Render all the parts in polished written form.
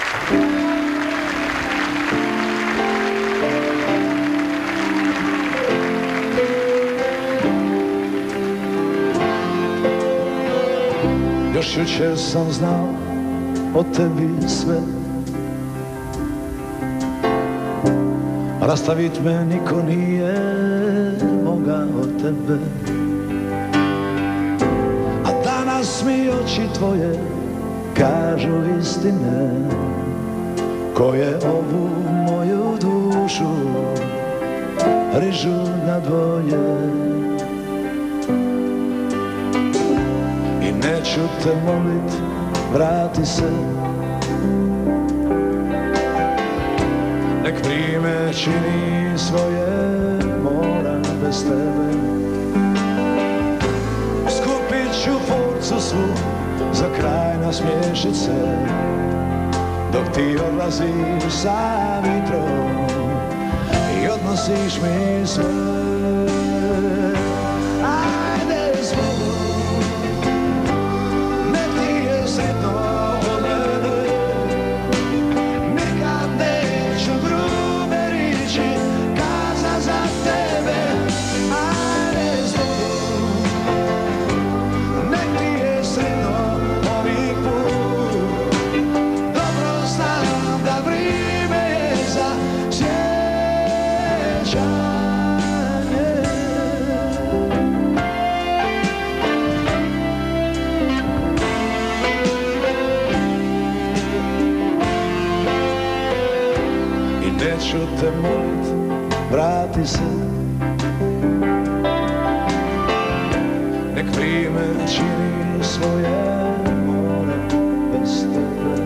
Još jučer sam znao o tebi sve, rastavit me niko nije mogao tebe. A danas mi oči tvoje kažu istine, koje ovu moju dušu rižu na dvoje. I neću te molit, vrati se, nek vrijeme čini svoje, moram bez tebe. Skupit ću furcu svu za kraj nasmiješit se, dok ti odlaziš sa vitrom i odnosiš mi sve. Ajde zbog, nek ti je sretno od mene, nikad neću grube riječi kaza za tebe. Ajde zbog, nek ti je sretno ovih put, dobro znam da vrijeme je za sjećanje. I neću te molit, vrati se, nek vrijeme čini svoje, moram bez tebe.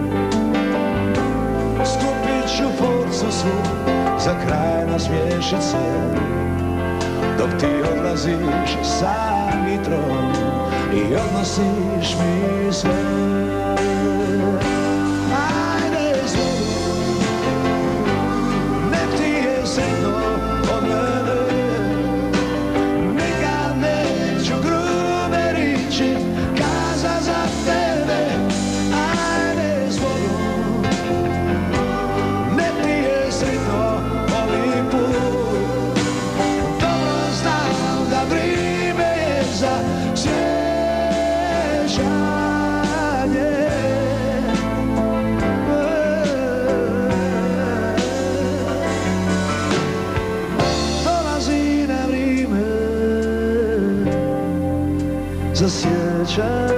Skupit ću furcu svu za kraj nasmiješit se, dok ti odlaziš sa vitrom i odnosiš mi sve. Ajde zbog, nek ti je sretno od mene, nikad neću grube riječi kaza za tebe. Ajde zbog, nek ti je sretno ovih put, dobro znam da vrijeme je za sjećanje. Dolazi na vrijeme za sjećanje.